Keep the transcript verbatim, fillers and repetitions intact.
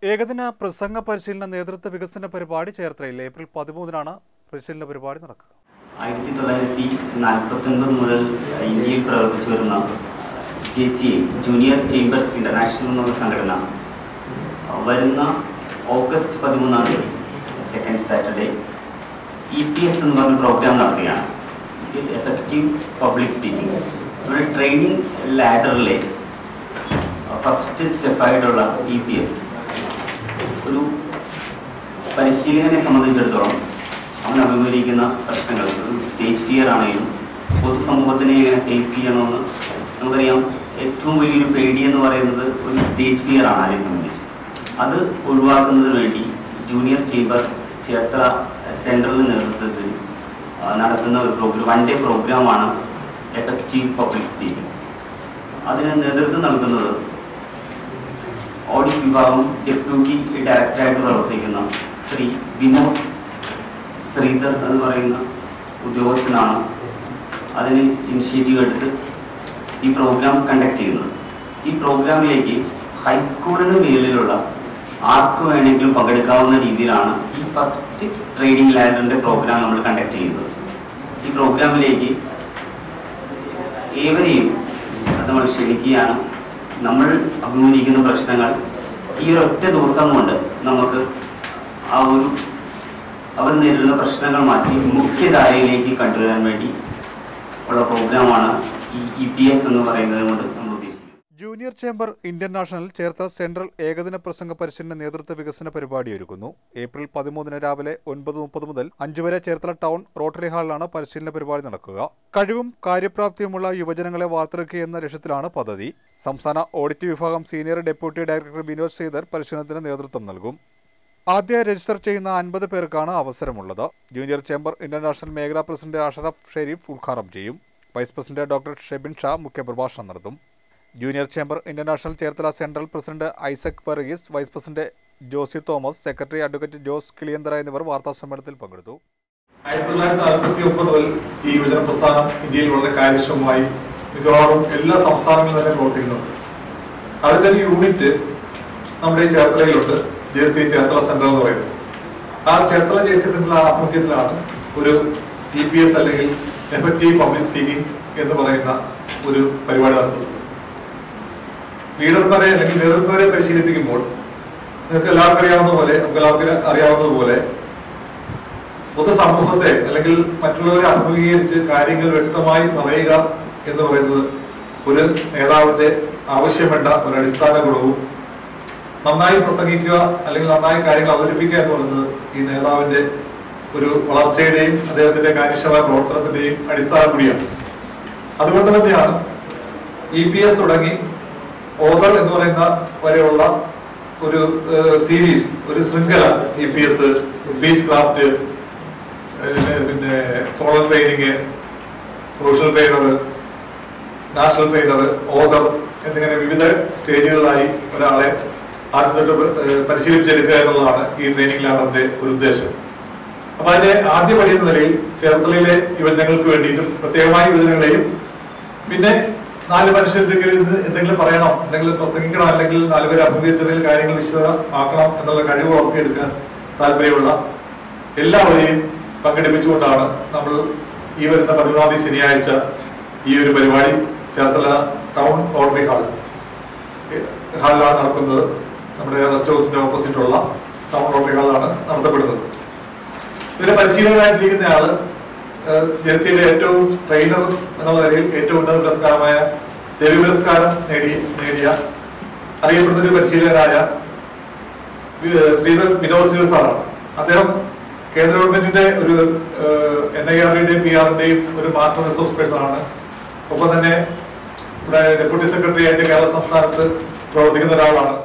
ഏകദിന പ്രസംഗ പരിശീലന നേതൃത്വ വികസന പരിപാടി ചേർത്തലയിൽ ഏപ്രിൽ പതിമൂന്നിനാണ് പരിശീലന പരിപാടി നടക്കുക. ആയിരത്തി തൊള്ളായിരത്തി നാൽപ്പത്തി ഒൻപത് മുതൽ ഇന്ത്യയിൽ പ്രവർത്തിച്ചു വരുന്ന J C A junior chamber international എന്നുള്ള സംഘടന വരുന്ന ഓഗസ്റ്റ് പതിമൂന്നാം തീയതി second Saturday E P S എന്ന് പറഞ്ഞ പ്രോഗ്രാം നടത്തുകയാണ്. It is effective public speaking. നമ്മുടെ ട്രെയിനിങ് ലാഡറിലെ ഫസ്റ്റ് സ്റ്റെപ്പായിട്ടുള്ള ഇ പി എസ് ഒരു പരിശീലകനെ സംബന്ധിച്ചിടത്തോളം അവൻ അഭിമുഖീകരിക്കുന്ന പ്രശ്നങ്ങൾ സ്റ്റേജ് ഫിയർ ആണെങ്കിലും പൊതുസമൂഹത്തിനെ എങ്ങനെ ഫേസ് ചെയ്യണമെന്ന് നമുക്കറിയാം. ഏറ്റവും വലിയൊരു പേടി എന്ന് പറയുന്നത് ഒരു സ്റ്റേജ് ഫിയർ ആണ് ആരെ സംബന്ധിച്ച്. അത് ഒഴിവാക്കുന്നതിന് വേണ്ടി ജൂനിയർ ചേംബർ ചേർത്തല സെൻട്രലിൻ്റെ നേതൃത്വത്തിൽ നടത്തുന്ന ഒരു പ്രോഗ്രാം വൺ ഡേ പ്രോഗ്രാമാണ് എഫക്റ്റീവ് പബ്ലിക് സ്പീക്കിംഗ്. അതിന് നേതൃത്വം നൽകുന്നത് ഓഡിറ്റ് വിഭാഗം ഡെപ്യൂട്ടി ഡയറക്ടറായിട്ട് പ്രവർത്തിക്കുന്ന ശ്രീ വിനോദ് ശ്രീധർ എന്ന് പറയുന്ന ഉദ്യോഗസ്ഥനാണ് അതിന് ഇനിഷ്യേറ്റീവ് എടുത്ത് ഈ പ്രോഗ്രാം കണ്ടക്ട് ചെയ്യുന്നത്. ഈ പ്രോഗ്രാമിലേക്ക് ഹൈസ്കൂളിന് മേലിലുള്ള ആർക്ക് വേണമെങ്കിലും പങ്കെടുക്കാവുന്ന രീതിയിലാണ് ഈ ഫസ്റ്റ് ട്രെയിനിങ് ലാഡറിൻ്റെ പ്രോഗ്രാം നമ്മൾ കണ്ടക്ട് ചെയ്യുന്നത്. ഈ പ്രോഗ്രാമിലേക്ക് ഏവരെയും നമ്മൾ ക്ഷണിക്കുകയാണ്. നമ്മൾ അഭിമുഖീകരിക്കുന്ന പ്രശ്നങ്ങൾ ഈ ഒരൊറ്റ ദിവസം കൊണ്ട് നമുക്ക് ആ ഒരു അവർ നേരിടുന്ന പ്രശ്നങ്ങൾ മാറ്റി മുഖ്യധാരയിലേക്ക് കൊണ്ടുവരാൻ വേണ്ടി ഉള്ള പ്രോഗ്രാമാണ് ഈ ഇ പി എസ് എന്ന് പറയുന്നത് കൊണ്ട് നമ്മൾ ഉദ്ദേശിക്കുന്നത്. Junior chamber international Cherthala central ഏകദിന പ്രസംഗ പരിശീലന നേതൃത്വ വികസന പരിപാടി ഒരുക്കുന്നു. ഏപ്രിൽ പതിമൂന്നിന് രാവിലെ ഒൻപത് മുപ്പത് മുതൽ അഞ്ചു വരെ ചേർത്തല ടൗൺ റോട്ടറി ഹാളിലാണ് പരിശീലന പരിപാടി നടക്കുക. കഴിവും കാര്യപ്രാപ്തിയുമുള്ള യുവജനങ്ങളെ വാർത്തെടുക്കുക എന്ന ലക്ഷ്യത്തിലാണ് പദ്ധതി. സംസ്ഥാന ഓഡിറ്റ് വിഭാഗം senior deputy director Vinod Sreedhar പരിശീലനത്തിന് നേതൃത്വം നൽകും. ആദ്യ രജിസ്റ്റർ ചെയ്യുന്ന അൻപത് പേർക്കാണ് അവസരമുള്ളത്. ജൂനിയർ ചേംബർ ഇന്റർനാഷണൽ മേഖലാ പ്രസിഡന്റ് അഷറഫ് ഷെരീഫ് ഉദ്ഘാടനം ചെയ്യും. Vice president doctor Shebin Sha മുഖ്യപ്രഭാഷണം നടത്തും. Junior chamber international Cherthala central president Isaac Varghese, vice president Josy Thomas, secretary advocate Jose Kiliyanthara എന്നിവർ വാർത്താസമ്മേളനത്തിൽ പങ്കെടുത്തു. ആയിരത്തി തൊള്ളായിരത്തി നാൽപ്പത്തി ഒമ്പത് മുതൽ ഈ യുവജന പ്രസ്ഥാനം ഇന്ത്യയിൽ വളരെ കാര്യക്ഷമമായി മിക്കവാറും എല്ലാ സംസ്ഥാനങ്ങളിലും തന്നെ പ്രവർത്തിക്കുന്നുണ്ട്. അതിന്റെ ഒരു യൂണിറ്റ് നമ്മുടെ ചേർത്തലയിലുണ്ട്. ജെ സി ചേർത്തല സെന്റർ എന്ന് പറയുന്നത്. ആ ചേർത്തല ജെ സി സെന്ററിലെ ആഭിമുഖ്യത്തിലാണ് ഒരു ഇ പി എസ് അല്ലെങ്കിൽ എഫക്റ്റീവ് പബ്ലിക് സ്പീക്കിംഗ് എന്ന് പറയുന്ന ഒരു പരിപാടി നടത്തുന്നത്. ലീഡർമാരെ അല്ലെങ്കിൽ നേതൃത്വരെ പരിശീലിപ്പിക്കുമ്പോൾ നിങ്ങൾക്ക് എല്ലാവർക്കും അറിയാവുന്ന പോലെ നമുക്ക് എല്ലാവർക്കും അറിയാവുന്നതുപോലെ പൊതുസമൂഹത്തെ അല്ലെങ്കിൽ മറ്റുള്ളവരെ അഭിമുഖീകരിച്ച് കാര്യങ്ങൾ വ്യക്തമായി പറയുക എന്ന് പറയുന്നത് ഒരു നേതാവിന്റെ ആവശ്യം വേണ്ട ഒരു അടിസ്ഥാന ഗുണവും, നന്നായി പ്രസംഗിക്കുക അല്ലെങ്കിൽ നന്നായി കാര്യങ്ങൾ അവതരിപ്പിക്കുക എന്ന് പറയുന്നത് ഈ നേതാവിന്റെ ഒരു വളർച്ചയുടെയും അദ്ദേഹത്തിന്റെ കാര്യക്ഷമ പ്രവർത്തനത്തിന്റെയും അടിസ്ഥാനം കൂടിയാണ്. അതുകൊണ്ട് തന്നെയാണ് ഇ പി എസ് തുടങ്ങി ഓദർ എന്ന് പറയുന്ന വരെയുള്ള ഒരു സീരീസ്, ഒരു ശൃംഖല, E P S, speech craft, പിന്നെ സോളൽ training, professional trainer, national trainer, ഓദർ എന്നിങ്ങനെ വിവിധ സ്റ്റേജുകളിലായി ഒരാളെ ആദ്യം തൊട്ട് പരിശീലിപ്പിച്ചെടുക്കുക എന്നുള്ളതാണ് ഈ ട്രെയിനിങ് ലാഡറിന്റെ ഒരു ഉദ്ദേശം. അപ്പൊ അതിന്റെ ആദ്യ പടി എന്ന നിലയിൽ ചേർത്തലയിലെ യുവജനങ്ങൾക്ക് വേണ്ടിയിട്ടും പ്രത്യേകമായി യുവജനങ്ങളെയും പിന്നെ നാല് മനുഷ്യർക്ക് എന്തെങ്കിലും പറയണം, എന്തെങ്കിലും പ്രസംഗിക്കണം, അല്ലെങ്കിൽ നാലുപേരെ അഭിമുഖീകരിച്ചതിൽ കാര്യങ്ങൾ വിശദമാക്കണം എന്നുള്ള കഴിവ് വളർത്തിയെടുക്കാൻ താല്പര്യമുള്ള എല്ലാവരെയും പങ്കെടുപ്പിച്ചുകൊണ്ടാണ് നമ്മൾ ഈ വരുന്ന പതിമൂന്നാം തീയതി ശനിയാഴ്ച ഈ ഒരു പരിപാടി ചേർത്തല ടൗൺ റോട്ടറി ഹാൾ ഹാളിലാണ് നടത്തുന്നത്. നമ്മുടെ റെസ്റ്റ് ഹൗസിന്റെ ഓപ്പോസിറ്റുള്ള ടൗൺ റോട്ടറി ഹാളിലാണ് നടത്തപ്പെടുന്നത്. ഇതിന്റെ പരിശീലകനായിട്ടിരിക്കുന്ന ആള് ജെ സിയുടെ ഏറ്റവും ട്രെയിനർ എന്നുള്ള നിലയിൽ ഏറ്റവും ഉന്നത പുരസ്കാരമായ രവി പുരസ്കാരം നേടി നേടിയ അറിയപ്പെടുന്ന ഒരു പരിശീലകനായ ശ്രീധർ വിനോദ് ശ്രീധർ സാറാണ്. അദ്ദേഹം കേന്ദ്ര ഗവൺമെന്റിന്റെ ഒരു എൻ ഐ ആറിന്റെയും പി ആറിന്റെയും ഒരു മാസ്റ്റർ റിസോഴ്സ് പേഴ്സൺ ആണ്. ഒപ്പം തന്നെ ഇവിടെ ഡെപ്യൂട്ടി സെക്രട്ടറി ആയിട്ട് കേരള സംസ്ഥാനത്ത് പ്രവർത്തിക്കുന്ന ഒരാളാണ്.